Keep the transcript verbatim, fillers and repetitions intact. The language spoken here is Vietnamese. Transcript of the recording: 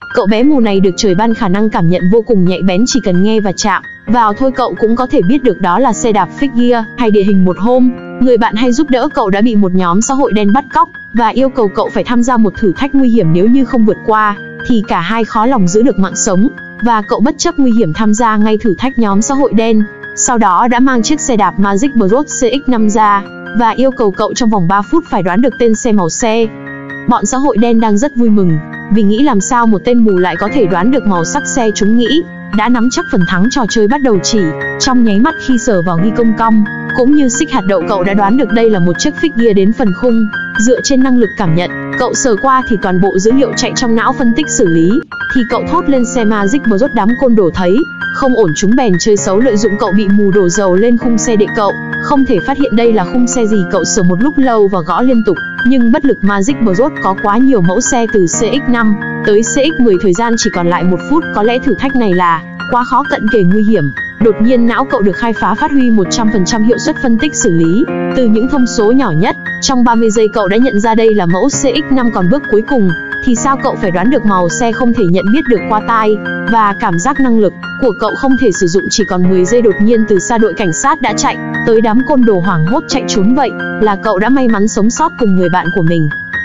Cậu bé mù này được trời ban khả năng cảm nhận vô cùng nhạy bén, chỉ cần nghe và chạm vào thôi cậu cũng có thể biết được đó là xe đạp Figure hay địa hình. Một hôm, người bạn hay giúp đỡ cậu đã bị một nhóm xã hội đen bắt cóc và yêu cầu cậu phải tham gia một thử thách nguy hiểm, nếu như không vượt qua thì cả hai khó lòng giữ được mạng sống. Và cậu bất chấp nguy hiểm tham gia ngay thử thách nhóm xã hội đen. Sau đó đã mang chiếc xe đạp Magic Bros C X năm ra và yêu cầu cậu trong vòng ba phút phải đoán được tên xe, màu xe. Bọn xã hội đen đang rất vui mừng vì nghĩ làm sao một tên mù lại có thể đoán được màu sắc xe. Chúng nghĩ đã nắm chắc phần thắng, trò chơi bắt đầu. Chỉ trong nháy mắt khi sờ vào ghi công cong cũng như xích hạt đậu, cậu đã đoán được đây là một chiếc Figure đến phần khung. Dựa trên năng lực cảm nhận, cậu sờ qua thì toàn bộ dữ liệu chạy trong não phân tích xử lý, thì cậu thốt lên xe Magic Bros. Đám côn đồ thấy không ổn, chúng bèn chơi xấu, lợi dụng cậu bị mù đổ dầu lên khung xe để cậu không thể phát hiện đây là khung xe gì. Cậu sờ một lúc lâu và gõ liên tục nhưng bất lực. Magic Bros có quá nhiều mẫu xe từ C X năm tới C X mười, thời gian chỉ còn lại một phút, có lẽ thử thách này là quá khó, cận kề nguy hiểm. Đột nhiên não cậu được khai phá, phát huy một trăm phần trăm hiệu suất phân tích xử lý từ những thông số nhỏ nhất. Trong ba mươi giây cậu đã nhận ra đây là mẫu C X năm, còn bước cuối cùng thì sao? Cậu phải đoán được màu xe, không thể nhận biết được qua tai và cảm giác. Năng lực của cậu không thể sử dụng, chỉ còn mười giây. Đột nhiên từ xa đội cảnh sát đã chạy tới, đám côn đồ hoảng hốt chạy trốn. Vậy là cậu đã may mắn sống sót cùng người bạn của mình.